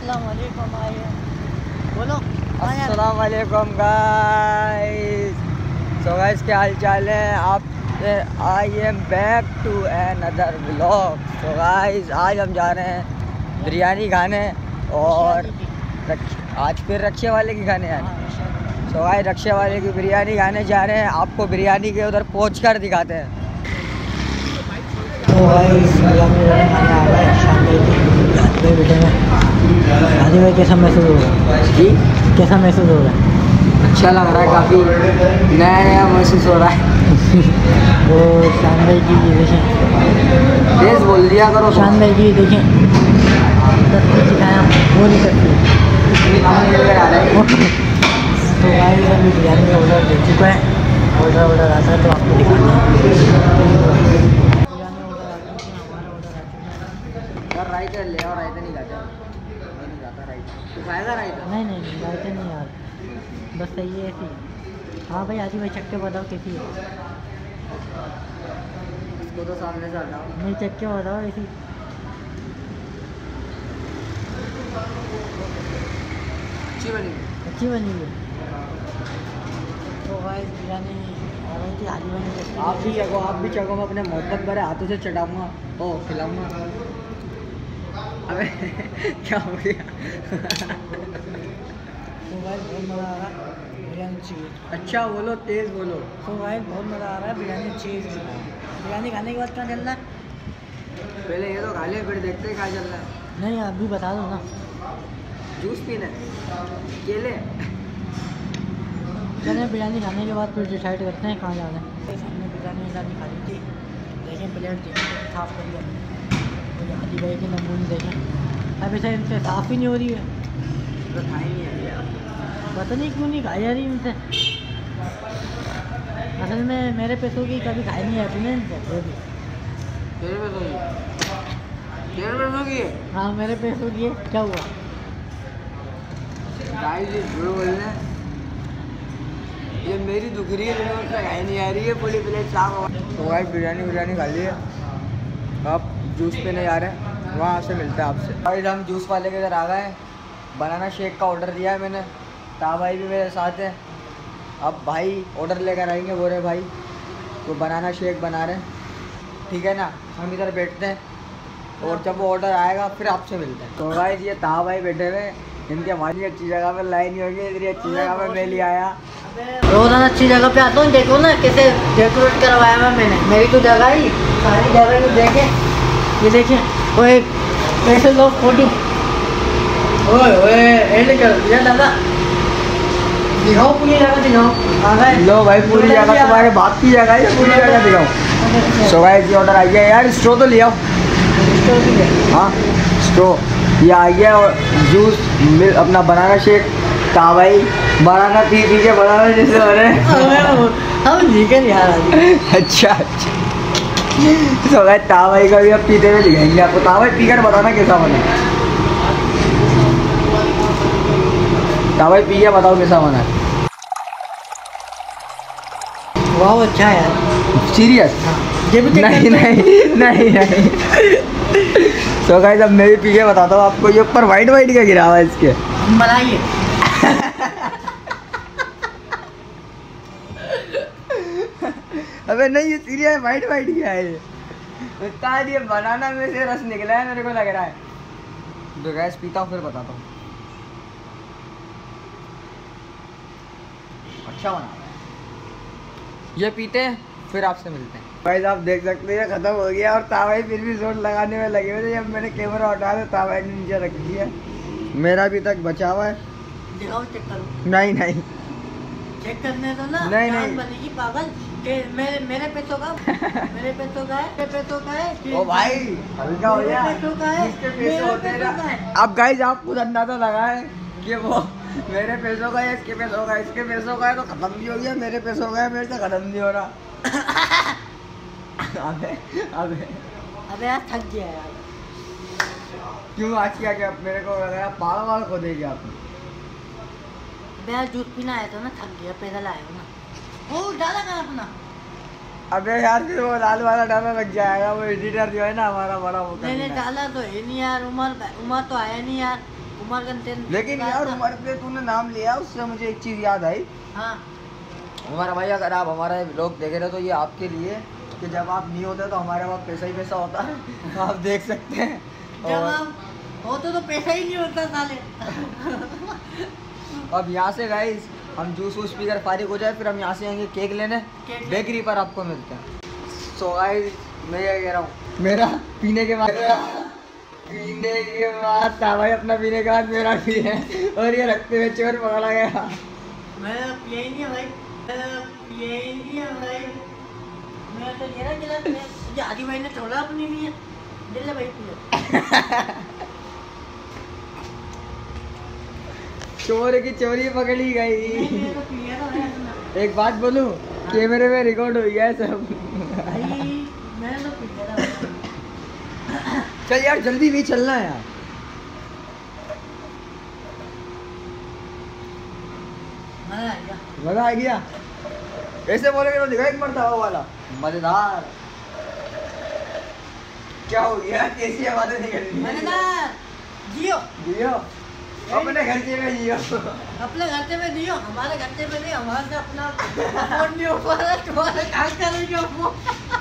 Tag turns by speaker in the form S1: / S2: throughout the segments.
S1: अस्सलामुअलैकुम बोलो।
S2: अस्सलामुअलैकुम गाइस। सो गाइस क्या हाल चाल है आप? I am back to another vlog. So guys आज हम जा रहे हैं बिरयानी खाने और आज फिर रक्षे वाले की खाने आए। सो गाइस रक्षे वाले की बिरयानी खाने जा रहे हैं। आपको बिरयानी के उधर पहुँच कर दिखाते हैं।
S1: तो गाइस शादी में कैसा महसूस हो रहा है जी? कैसा महसूस हो रहा है?
S2: अच्छा लग रहा है, काफ़ी नया नया महसूस हो रहा है।
S1: वो शान भाई की देखें,
S2: तेज बोल दिया करो।
S1: शान भाई की देखें 10 की दिखाया वो नहीं करती। तो गाइस अभी बिरयानी का ऑर्डर दे चुका है। ऑर्डर आता है तो आपको दिखाना है।
S2: रायता ले और रायता नहीं खाता, नहीं खाता रायता। तू खाएगा रायता?
S1: नहीं रायता नहीं यार, बस सही है ऐसी। हाँ भाई आदि भाई चक्के बताओ कैसी है?
S2: इसको तो सामने से हटाओ।
S1: नहीं चक्के बताओ ऐसी। अच्छी बनी है। तो भाई बिरयानी आ रही थी आदि भाई ने।
S2: आप भी चखो, मैं अपने मोहब्बत भरे हाथों से चटाऊँगा और खिलाऊँगा। अबे क्या हो गया?
S1: तो भाई बहुत मज़ा आ रहा है, बिरयानी चाहिए।
S2: अच्छा बोलो, तेज़ बोलो।
S1: तो भाई बहुत मज़ा आ रहा है, बिरयानी चाहिए। बिरयानी खाने के बाद कहाँ चलना है?
S2: पहले ये तो खा ले, फिर देखते हैं कहाँ चल रहा है।
S1: नहीं अभी बता दो ना।
S2: जूस पीना है, केले।
S1: चलें बिरयानी खाने के बाद फिर डिसाइड करते हैं कहाँ जाना है। हमने बिरयानी खा ली थी, देखें प्लेट देखें साफ़ कर लिया। आदि भाई के नमूने देखें, अब ऐसा इनसे साफ़ ही नहीं हो रही है।
S2: तो खाई नहीं है यार,
S1: पता नहीं क्यों नहीं खाई जा रही इनसे। असल में मेरे पैसों की कभी खाई नहीं आती ना इनसे।
S2: तेरे पैसों की?
S1: हाँ मेरे पैसों की है। क्या हुआ?
S2: ये मेरी दुख रही है, मुझसे खाई नहीं आ रही है। पूरी प्लेट साफ। तो भाई बिरयानी खा ली है, अब जूस पीने जा रहे हैं, वहाँ से मिलता है आपसे। भाई हम जूस वाले के इधर आ गए हैं। बनाना शेक का ऑर्डर दिया है मैंने, ता भाई भी मेरे साथ है। अब भाई ऑर्डर लेकर आएंगे, बोरे भाई तो बनाना शेक बना रहे हैं, ठीक है ना। हम इधर बैठते हैं और जब वो ऑर्डर आएगा फिर आपसे मिलते हैं। तो भाई ये ता भाई बैठे हुए, इनके हमारी अच्छी जगह पर लाइन नहीं होगी, इतनी अच्छी जगह पर मैं ले आया।
S1: रोजाना अच्छी जगह पे आता हूँ, देखो ना कैसे डेकोरेट करवाया हुआ मैंने। मेरी तो जगह ही सारी जगह को देखे, ये देखिए वो एक पैसे लो 40। ओए एंड कर दिया दादा, दिखाओ पूरी जगह दिखाओ।
S2: लो भाई पूरी जगह, तुम्हारे बाप की जगह है, पूरी जगह दिखाओ। सो गाइस ये ऑर्डर आ गया यार। स्ट्रो तो ले आओ। हाँ स्ट्रो ये आ गया और जूस मिल अपना बनाना शेक। ता भाई बनाना पी के बनाना जैसे हो रहे हैं।
S1: हम निकल यार।
S2: अच्छा तो गाइस ता भाई का भी अब पीते हुए दिखाएंगे आपको। ता भाई पीकर बताना कैसा बना। ता भाई पी के बताओ कैसा बना।
S1: वाह अच्छा है यार।
S2: सीरियस? नहीं। तो गाइस अब मैं भी पी के बताता हूँ आपको। ये ऊपर वाइट क्या गिरा हुआ है इसके?
S1: मलाई है।
S2: अबे नहीं ये सीरियस वाइट क्या है? ये बनाना में से रस निकला है मेरे को लग रहा है। तो गैस पीता हूँ फिर बताता हूँ। अच्छा बना, ये पीते हैं फिर आपसे मिलते हैं। भाई आप देख सकते हैं खत्म हो गया और तावाई फिर भी जोर लगाने में लगे हुए थे। जब मैंने कैमरा उठा तो तावाई ने नीचे रख दिया। मेरा अभी तक बचा हुआ है।
S1: दिखाओ चेक करो।
S2: नहीं
S1: चेक करने दो ना।
S2: नहीं
S1: बनेगी पागल के मेरे पैसों का मेरे पैसों का है।
S2: ओ भाई हल्का हो गया।
S1: इसके पैसे होते हैं।
S2: अब गाइस आप खुद अंदाजा लगाएं कि वो मेरे पैसों का है, इसके पैसों का, इसके पैसों का है तो खत्म भी हो गया, मेरे पैसों का है मेरे से खत्म नहीं हो रहा।
S1: अबे यार थक गया यार।
S2: क्यों आज क्या मेरे को लगा पागल को देगी आपने।
S1: अबे यार जूस पीना आया था ना, थक गया, पैदल आया हूँ ना। वो डाला कहाँ अपना?
S2: अबे यार फिर वो लाल वाला डाला लग जाएगा। वो एडिटर जो है ना हमारा बड़ा वो
S1: नहीं डाला तो है नहीं यार। उमर तो आया नहीं यार। उमरगंज।
S2: लेकिन यार उमर पे तूने नाम लिया, उससे मुझे एक चीज़ याद आई।
S1: हाँ
S2: हमारा भाई, अगर आप हमारे ब्लॉग देख रहे हो तो ये आपके लिए, कि जब आप नहीं होते तो हमारे पास पैसा ही पैसा होता है। आप देख सकते हैं।
S1: जब हम होते तो पैसा ही नहीं होता साले।
S2: अब यहाँ से गाइस हम जूस वूस पी कर फारिग हो जाए, फिर हम यहाँ से आएंगे केक लेने, बेकरी पर आपको मिलते हैं। सो गाइस मैं ये कह रहा हूँ, मेरा पीने के बाद था भाई, अपना पीने के बाद मेरा भी है, और ये रखते हुए चोर पकड़ा गया।
S1: मैं पिया ही नहीं है भाई, मैं पिया ही नहीं है भाई। मैं तो ये ना गिलास में आदि भाई ने छोड़ा अपनी भी है, दिल भाई पिया।
S2: चोर की चोरी पकड़ी गई।
S1: मैं तो पिया था भाई अपना।
S2: एक बात बोलूं, कैमरे में रिकॉर्ड हो गया है सब।
S1: भाई मैं तो पिया था भाई।
S2: चल यार जल्दी भी चलना है यार। मजा आ गया। ऐसे बोलेगे तो दिखा एक मरतबा वाला मजेदार। क्या हो गया, कैसी आवाजें निकल रही हैं?
S1: मजेदार जियो
S2: जियो अपने घर में जियो।
S1: अपने घर में जियो, हमारे घर में नहीं, हमारे से अपना फोन नहीं हो पा रहा, तुम्हारा काम करेंगे वो।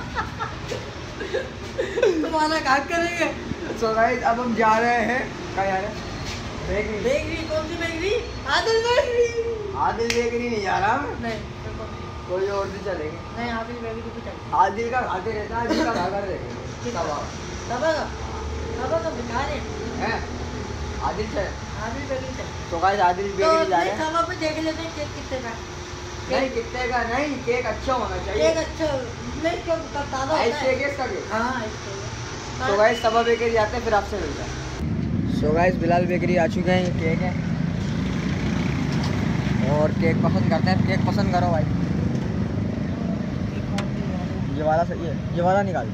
S1: तुम्हारा काम करेंगे।
S2: सो गाइस अब हम जा रहे हैं, कहाँ जा रहे हैं? बेकरी।
S1: बेकरी? कौन सी bakery? Adil bakery.
S2: Adil bakery नहीं जा रहा मैं।
S1: नहीं
S2: कोई और से चलेंगे।
S1: नहीं, आदिल बेकरी पे चल।
S2: आदिल का खाते रहता है, आदिल का खा कर देखेंगे।
S1: तब का बेकार है।
S2: आदिल चल।
S1: आदिल बेकरी चल।
S2: तो गाइस आदिल बेकरी जा रहे हैं।
S1: तवा पे देख लेते हैं केक कितने का।
S2: नहीं कितने का नहीं, केक अच्छा होना चाहिए।
S1: केक अच्छा नहीं, क्यों ताजा होता
S2: आइस
S1: है।
S2: केक है इसका केक।
S1: हाँ आइस केक।
S2: तो गाइस तवा बेकरी जाते हैं, फिर आपसे मिलते हैं। सो गाइस बिलाल बेकरी आ चुके हैं, ये केक है और केक पसंद करते हैं। केक पसंद करो भाई। ये वाला सही है, ये वाला निकाल।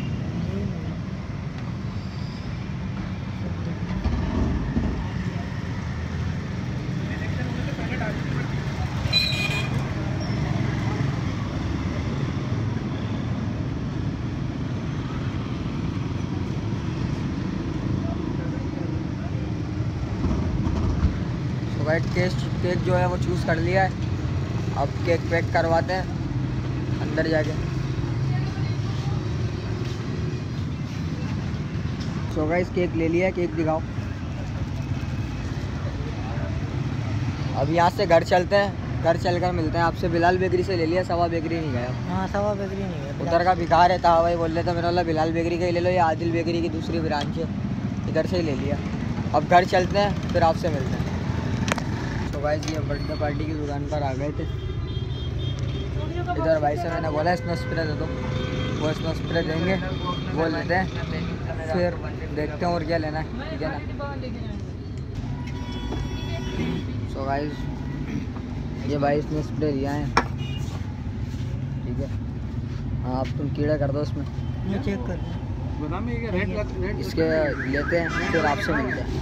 S2: वाइट केक जो है वो चूज़ कर लिया है। अब केक पैक करवाते हैं अंदर जाके। सो गाइस केक ले लिया है, केक दिखाओ। अब यहाँ से घर चलते हैं, घर चलकर मिलते हैं आपसे। बिलाल बेकरी से ले लिया, सवा बेकरी नहीं गया।
S1: हाँ सवा बेकरी नहीं गया।
S2: उधर का भिखार है था भाई, बोल रहे थे मेरा वाला बिलाल बेकरी का ही ले लो, या आदिल बेकरी की दूसरी ब्रांच है, इधर से ही ले लिया। अब घर चलते हैं, फिर आपसे मिलते हैं। तो भाई ये बर्थडे पार्टी की दुकान पर आ गए थे। इधर भाई से मैंने बोला स्नो स्प्रे दे दो, वो स्नो स्प्रे देंगे, वो लेते हैं, फिर देखते हैं और क्या लेना है, ठीक है ना। सो गाइस ये भाई स्नो स्प्रे लिया है, ठीक है। हाँ अब तुम कीड़ा कर दो उसमें,
S1: ये चेक कर
S2: इसके लेते हैं, फिर आपसे मिलते हैं।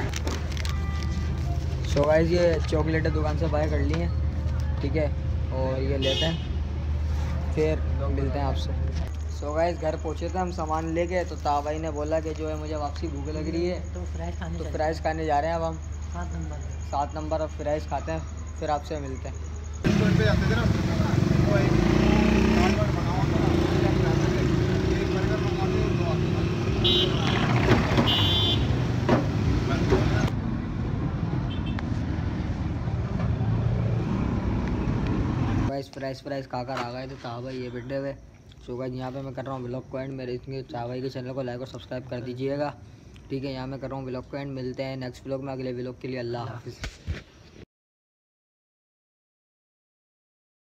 S2: सो गाइस ये चॉकलेटें दुकान से बाय कर ली हैं, ठीक है, और ये लेते हैं, फिर मिलते हैं आपसे। सो गाइस घर पहुँचे थे हम सामान लेके, तो ताबाई ने बोला कि जो है मुझे वापसी भूख लग रही है,
S1: तो
S2: फ्राइज़ खाने जा रहे हैं। अब हम
S1: 7
S2: नंबर अब फ्राइज़ खाते हैं, फिर आपसे मिलते हैं। फ्राइज़ खाकर आ गए थे ताबाई ये बर्थडे हुए। सो गाइस यहाँ पे मैं कर रहा हूँ ब्लॉग को एंड। मेरे इसके ताबाई के चैनल को लाइक और सब्सक्राइब कर दीजिएगा, ठीक है। यहाँ मैं कर रहा हूँ ब्लॉग को एंड। मिलते हैं नेक्स्ट ब्लॉग में, अगले ब्लॉग के लिए। अल्लाह हाफिज़।